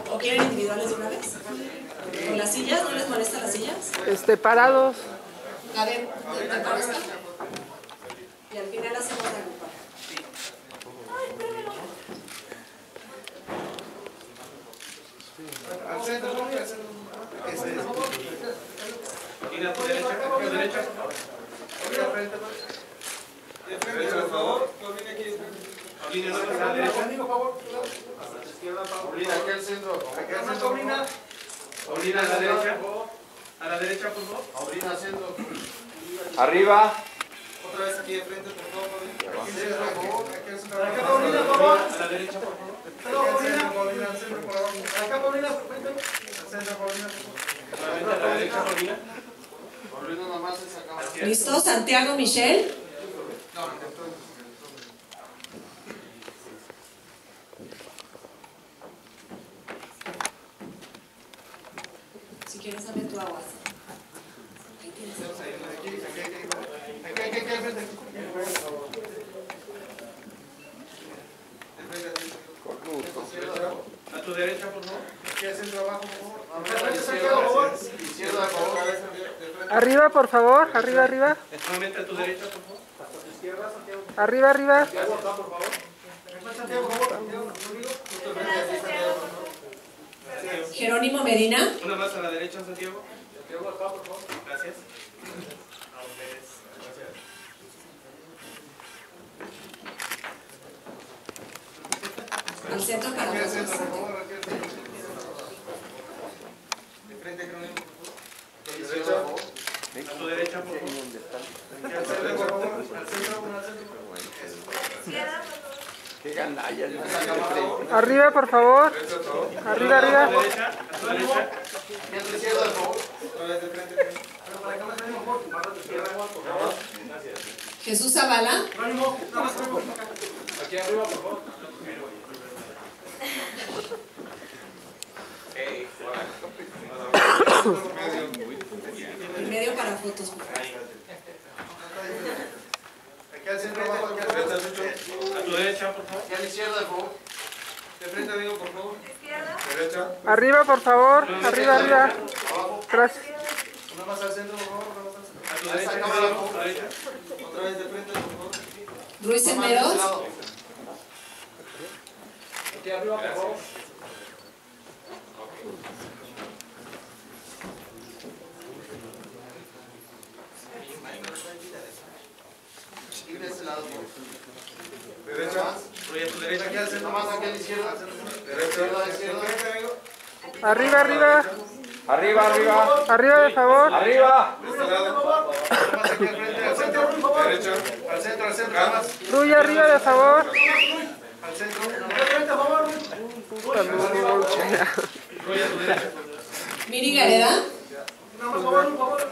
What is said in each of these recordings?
¿O quieren individuales de una vez? ¿Con las sillas? ¿No les molestan las sillas? Parados. A ver, ¿te molesta? Y al final hacemos la agrupar. Al centro, ¿no? Mira a tu derecha, a tu derecha. De frente, por favor. Paulina aquí. Paulina, no pasa a la derecha. Por favor. A la izquierda, Paulina. Aquí al centro. Aquí al centro, Paulina. Paulina, a la derecha. A la derecha, por favor. Paulina, al centro. Arriba. Otra vez aquí de frente, por favor, Paulina. Aquí al centro, por favor. Aquí al centro. Acá, Paulina, por favor. A la derecha, por favor. Paulina, al centro, por favor. Acá, Paulina, al centro, Paulina. Nuevamente a la derecha, Paulina. Paulina, nomás se sacaba. ¿Listo? Santiago, Michelle. Si quieres, dame tu agua. Ahí tienes. Aquí, al frente. A tu derecha, por favor. Aquí al centro, abajo, por favor. Izquierda, por favor. Arriba, por favor. Arriba, arriba. Nuevamente a tu derecha, por favor. Arriba, arriba. Jerónimo Medina. Una más a la derecha, Santiago. Gracias. Al centro para Aquí al los centro, dos. por favor. Aquí al centro. De frente, Jerónimo. Derecha. A tu derecha, por favor. Aquí al centro, por favor. Al centro, al centro. Qué gandalla. Arriba, por favor. Arriba, A tu arriba. derecha, a tu derecha. Aquí a tu izquierda, por favor. Otra vez de frente. Jesús Zavala. Aquí arriba, por favor. En medio para fotos. Por favor. Aquí al centro, abajo. Aquí al centro. A tu derecha, por favor. Aquí a la izquierda, por favor. De frente, amigo, por favor. Derecha. Arriba, por favor. Arriba, arriba. Abajo. Gracias. Una más al centro, por favor. Una más al centro. A tu derecha, Santiago. A tu derecha. Otra vez de frente, por favor. Ruiz Cenderos. Aquí arriba, por favor. Y de este lado, por favor. Derecha. Ruiz, a tu derecha. Aquí al centro, más aquí a la izquierda. Derecha, izquierda. Arriba, arriba. Arriba, arriba. Arriba, de favor. Arriba. De este lado. Más aquí al frente, al centro. Derecha. Al centro, al centro. Más. Ruy, arriba, de favor. Al centro. Al frente, por favor. Ruiz, a tu derecha. Miri Gareda. Una más, por favor, por favor.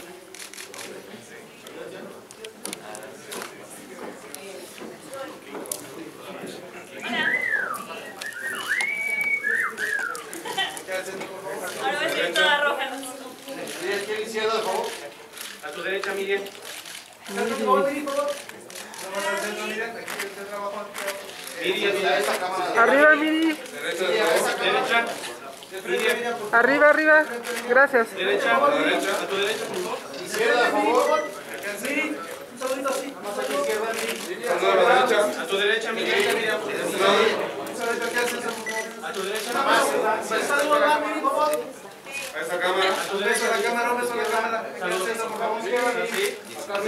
Aquí al centro, por favor. Ahora voy a ser toda roja. Y aquí a la izquierda, por favor. A tu derecha, Miriam. Por favor, Miri, por favor. Una más al centro, miren. Aquí el centro abajo. Miri, a tu derecha. Esta cámara. Arriba, Miri. Derecha. Miriam. Arriba, arriba. Gracias. Derecha. A tu derecha, por favor. Izquierda, por favor. Aquí al centro. Un saludito así. Más aquí a la izquierda, Miri. A tu derecha, Miriam. Un saludito aquí al centro, por favor. A tu derecha. Un saludo más, Miri, por favor. A esa cámara. A tu Un beso derecha. a la cámara, un beso a la cámara. Aquí al centro, por favor. Así.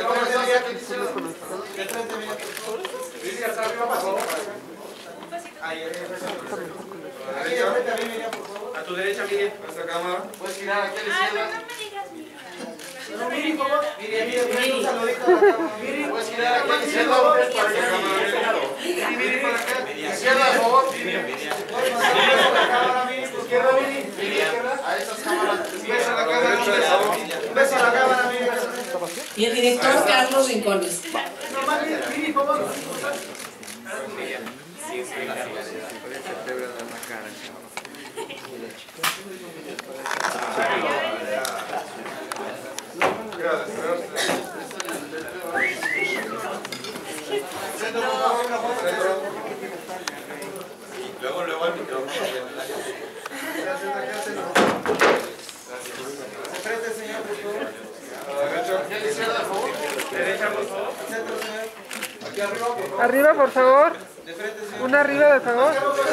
Miri, hasta arriba, por favor. A tu derecha, Miriam. Esta cámara. Puedes girar aquí a la Ay, izquierda. no me digas mi Miri, por favor. Miri, un saludito a la cámara. Miri, puedes girar aquí a la izquierda. Para esta cámara. Miri, para acá. Izquierda, por favor. Izquierda, Miri. A esas cámaras. Un beso a la cámara. Un beso a la cámara, Miri. Y el director Carlos Rincones. Miri, por favor. Luego al micrófono. Aquí a la izquierda, por favor. Derecha, por favor. Aquí arriba, por favor. Arriba, por favor. De frente, señor. Una arriba, de favor.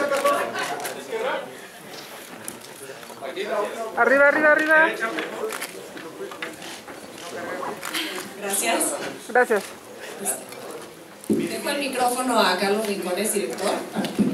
Aquí la otra. Arriba, arriba, arriba. Derecha, por favor. Gracias. Gracias. Dejo el micrófono a Carlos Rincones, director, para que